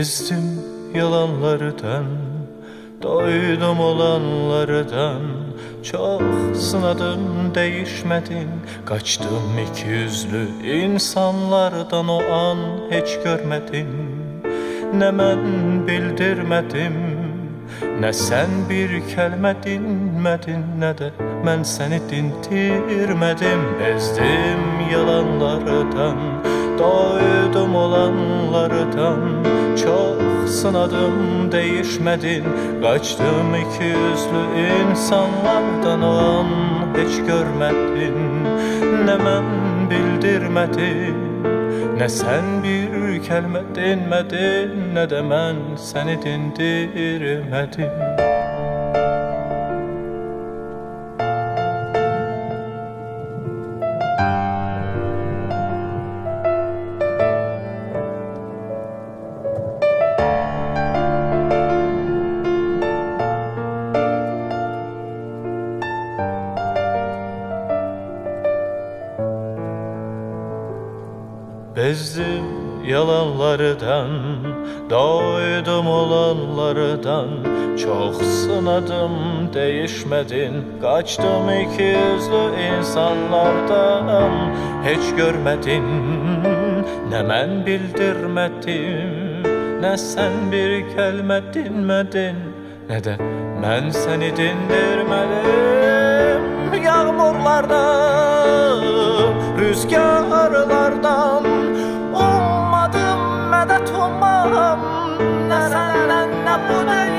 Bezdim yalanlardan, doydum olanlardan. Çok sınadım değişmedin, kaçtım ikiyüzlü insanlardan. O an hiç görmedin, ne ben bildirmedim, ne sen bir kelime dinmedin, ne de ben seni dindirmedim. Bezdim yalanlardan, doydum olanlardan. Çok sınadım değişmedin, kaçtım ikiyüzlü insanlardan. O an hiç görmedin, ne ben bildirmedim, ne sen bir kelime dinmedin, ne de ben seni dindirmedim. Bezdim yalanlardan, doydum olanlardan. Çok sınadım değişmedin, kaçtım ikiyüzlü insanlardan. Hiç görmedin, ne ben bildirmedim, ne sen bir kelime dinmedin, ne de ben seni dindirmedim. Yağmurlardan, rüzgarlardan ummadım medet ummam, ne senden ne bu dünya.